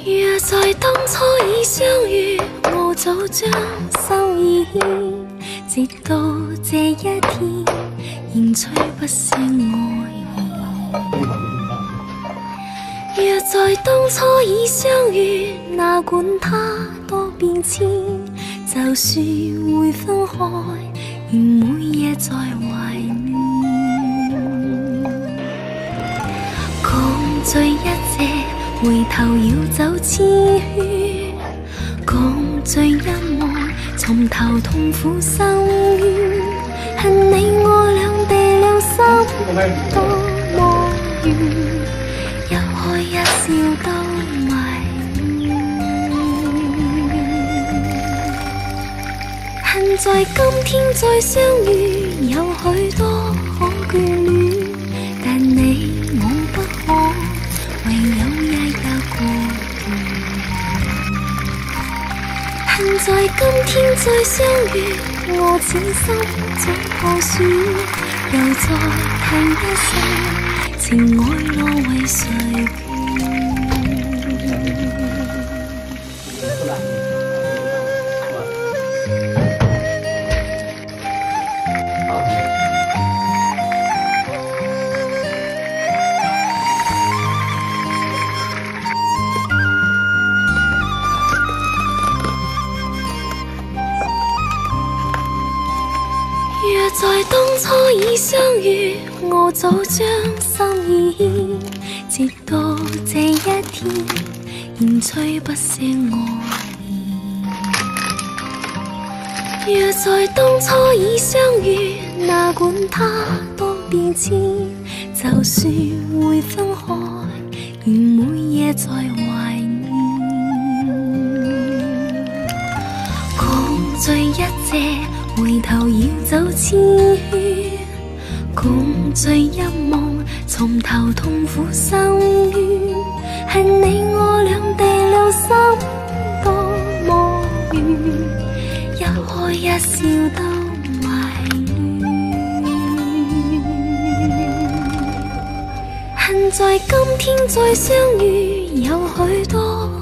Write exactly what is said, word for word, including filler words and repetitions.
若在當初已相遇，我早將心意牽，直到這一天，仍吹不聲愛意。若在當初已相遇，哪管它多變遷，就算會分開，仍每夜在懷念。講醉一夜，回頭要走千圈，講醉一夢，從頭痛苦深淵。恨你我兩地兩心多麼遠，一開一笑都迷戀。恨在今天再相遇，有許多可眷戀，但你我不可。唯有一日過完，恨在今天再相遇，我此心總破損，又再嘆一聲，情愛落為誰騙？若在當初已相遇，我早將心意牽，直到這一天，仍吹不聲愛意。若在當初已相遇，哪管它多變遷，就算會分開，仍每夜在懷念。講醉一夜，回頭要走千圈，共醉一夢，從頭痛苦深淵。恨你我兩地兩心多麼遠，一開一笑都迷戀。恨在今天再相遇，有許多